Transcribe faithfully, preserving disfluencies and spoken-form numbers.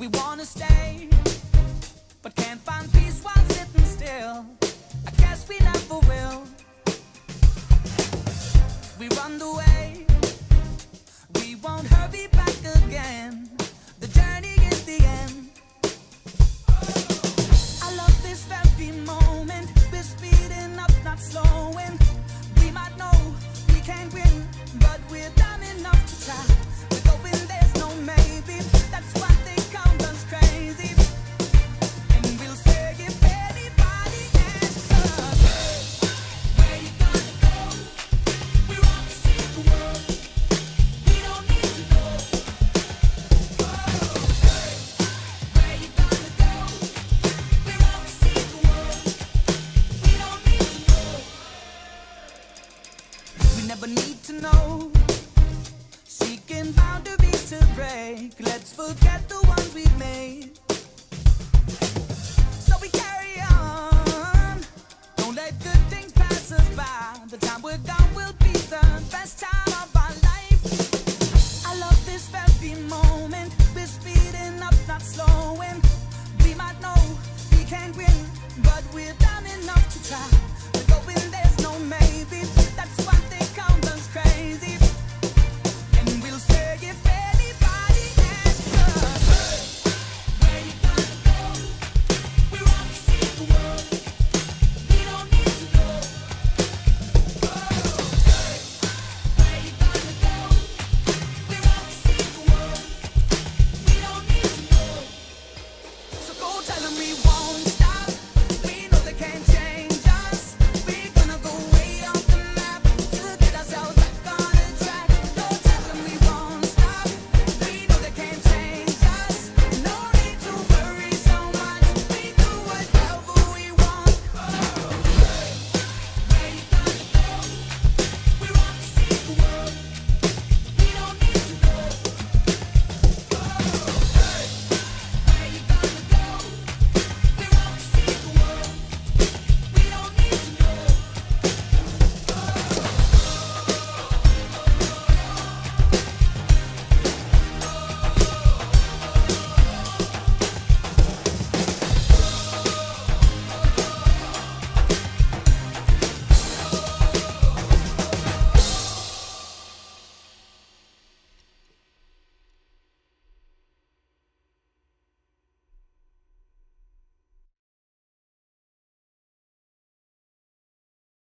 We wanna stay, but can't find peace while sitting still. I guess we never will. We run the way, we won't hurry back again. The journey is the end. I love this very moment. We're speeding up, not slowing. We might know we can't win, but we're dumb enough to try. We're going, there's no maybe. That's why they count us crazy. And we'll say if anybody asks us, where you gonna go? We're off to see the world. We don't need to know. Oh, hey, where you gonna go? We're off to see the world. We don't need to know. We never need to know. Seeking boundaries to break. Let's forget the ones we've made.